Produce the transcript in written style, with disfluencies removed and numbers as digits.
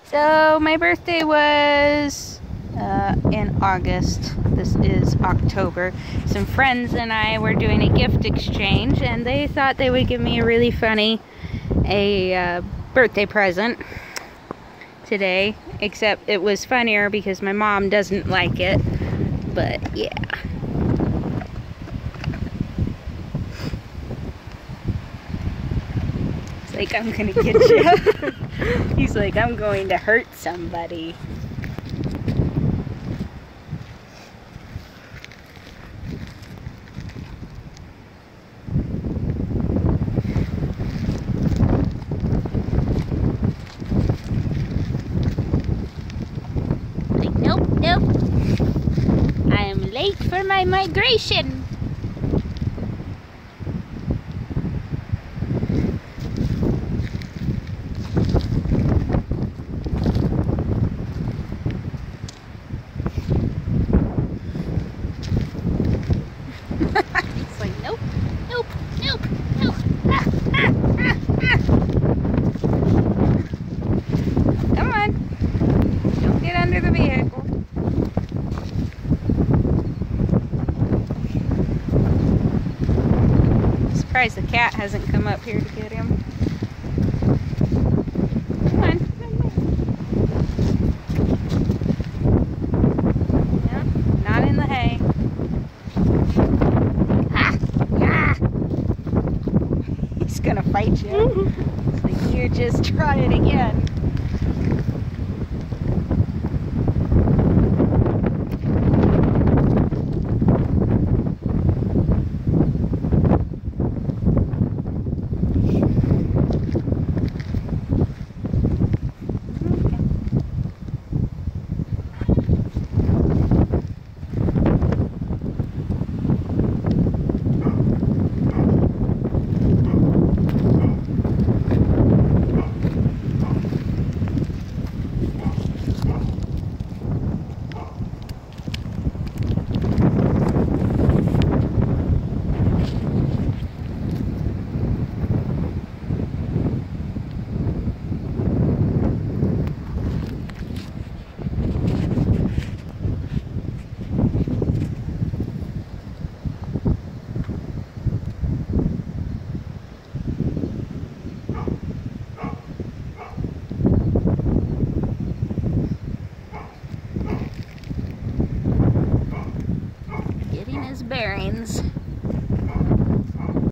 So my birthday was in August. This is October. Some friends and I were doing a gift exchange, and they thought they would give me a really funny birthday present today. Except it was funnier because my mom doesn't like it. But yeah. It's like, I'm gonna get you. He's like, I'm going to hurt somebody. Like, nope, nope. I am late for my migration. It's like, nope, nope, nope, nope. Ah, ah, ah, ah. Come on. Don't get under the vehicle. I'm surprised the cat hasn't come up here to get him. Come on. Yep, not in the hay. He's gonna fight you. It's like, you just try it again.